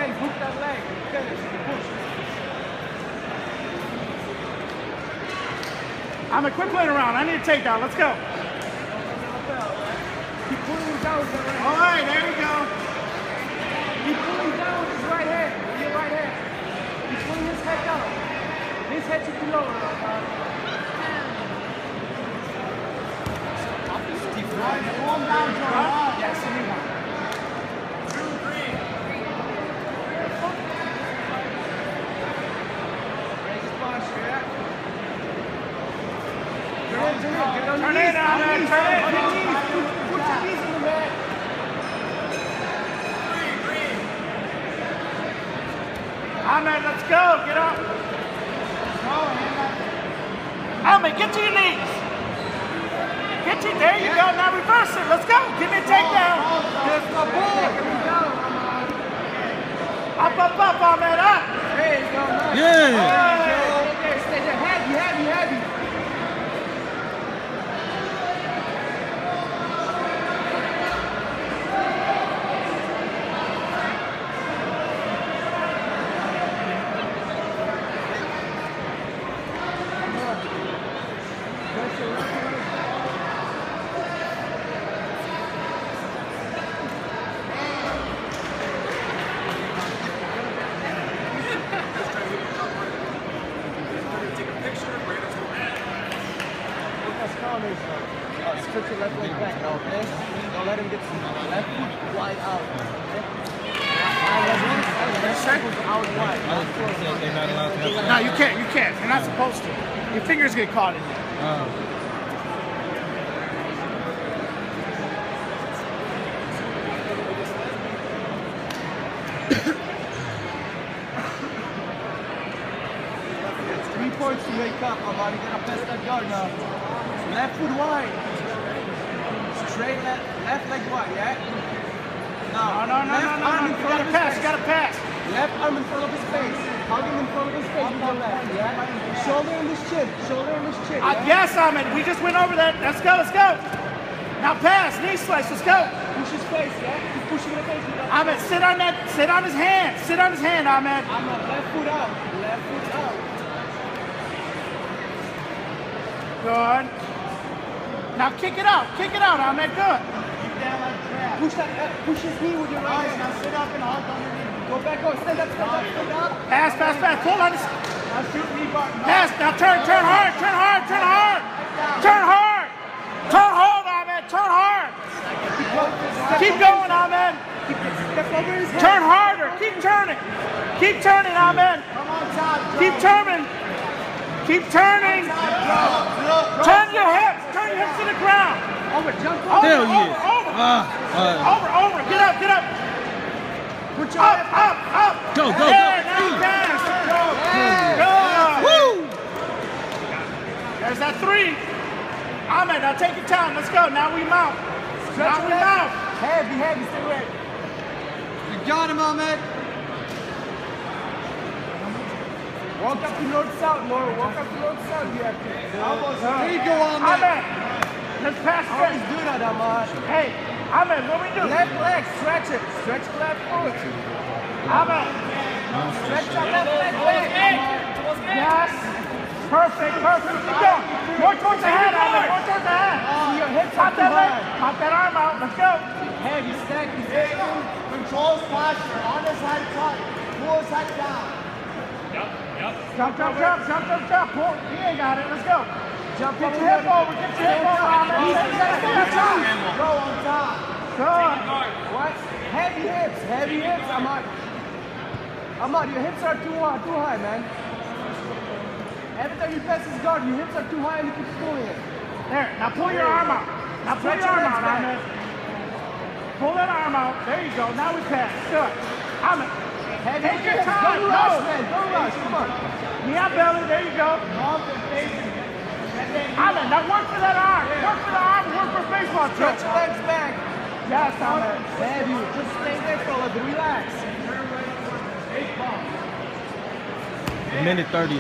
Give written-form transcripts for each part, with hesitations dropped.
leg, hook that leg. Finish, push. I'm gonna quit playing around. I need a takedown. Let's go. Keep pulling him down with your right hand. All right, there we go. Keep pulling down with his right hand. With your right hand. Keep pulling his head down. His head should be lower. Calm down, John. Yes, you need one. 2, 3. Raise his posture, yeah? Turn it on, man. Turn it. Put your knees in the mat. 3. Ahmed, let's go. Get up. Ahmed, get to your knees. Get you. There you go. Now reverse it. Let's go. Give me a takedown. Up, up, up, Ahmed. Up. There you go. Nice. Yeah. Stay there. Heavy. Stretch your left leg back now, okay? Don't let him get left foot wide out, okay? Out wide. No, you can't. You can't. You're not supposed to. Your fingers get caught in there. 3 points to make up. I'm about to get up past that guard now. Left foot wide. Straight left leg wide, yeah? No. You gotta pass. You gotta pass. Left arm in front of his face. Hugging in front of his face with your left, yeah? Shoulder in his chin. Yeah? Yes, Ahmed. We just went over that. Let's go. Now pass. Knee slice. Let's go. Push his face, yeah? Keep pushing the face. Ahmed, sit on that. Sit on his hand. Sit on his hand, Ahmed. I'm not left foot out. Good. Now kick it out, Ahmed. Good. Push his knee with your right hand. Now sit up and hug underneath. Go back, stand up. Pass. Pull on his. Now shoot knee button. Pass. Now turn hard. Turn hard, Ahmed. Turn hard. Keep going, Ahmed. Step over his head. Turn harder. Keep turning, Ahmed. Come on, top. Keep turning. Turn your hips to the ground. Over, jump Over, over. Hell yeah. Over. Get up. Put your Up. Go. There, now pass. Good. Woo! There's that 3. Ahmed, now take your time. Let's go. Now we mount. Heavy, stay ready. You got him, Ahmed. Walk up to north-south, Laura. You have to. There you go, Ahmed. Ahmed, let's pass Always straight. do that, Ahmad. Hey, Ahmed, what we do? Left leg, stretch it. Stretch the left foot. Ahmed. Stretch that left leg. Yes. Perfect. Keep going. More towards the head, Ahmed. More towards the head. Your hips Pop are too that leg. high. Pop that arm out. Let's go. Heavy, stack. Control his posture. On his head tight. Pull his head down. Jump. Pull. He ain't got it. Let's go. Jump Get your hip over, Ahmed. Go on top. Good. What? Heavy hips, Ahmad, your hips are too high, man. Every time you pass his guard, your hips are too high and you keep pulling it. There. Now pull your arm out. Ahmed. Pull that arm out. There you go. Now we pass. Good. Ahmed. Take your time. Don't rush, man. Don't rush. Come on. Knee on belly. There you go. Ahmed, now work for that arm. Work for the arm. Work for baseball. Stretch your legs back. Yes, Ahmed. Heavy. Just stay there for a little bit. Relax. A minute 30.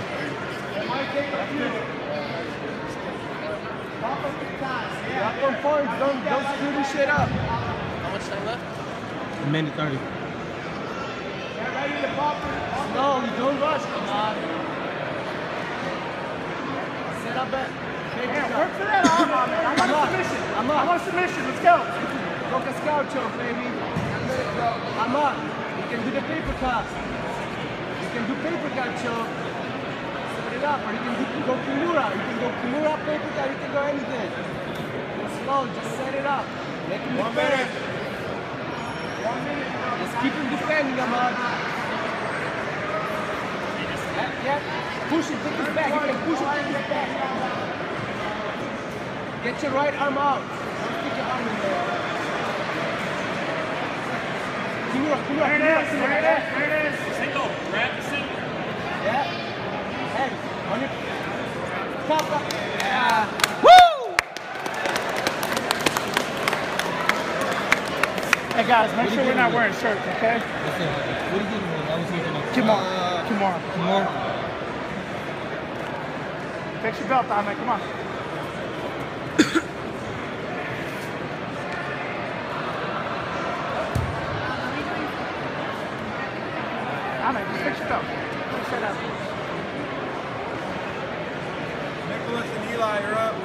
Rock on points. Don't screw this shit up. How much time left? A minute 30. Get ready to pop it. Slowly, don't rush, come on. Set up that. Yeah, work for that arm out, man. I want a submission. I want a submission. Let's go. Go Cascal choke, baby. I'm up. You can do the paper cut. You can do paper cut choke. Set it up. Or you can go Kimura. You can go Kimura, paper cut. You can go anything. Go slow. Just set it up. Let him defend. 1 minute. Just keep him defending, Ahmad. Yeah. Push it. Take his back. You can push it. Take his back. Get your right arm out. Don't stick your arm in there. Kimura. There it is. There it is. There it is. Single. Grab the single. Yeah. Hey, on your top up. Yeah. Woo! Hey guys, make sure we're not wearing shirts, okay? What are you getting with? I was looking at Tomorrow. Fix your belt on, man. Come on. Just fix your belt. Fix that up. Nicholas and Eli, you're up.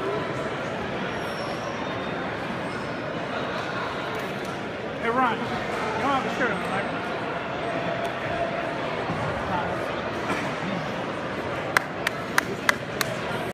Hey, Ron, you don't have a shirt on, right?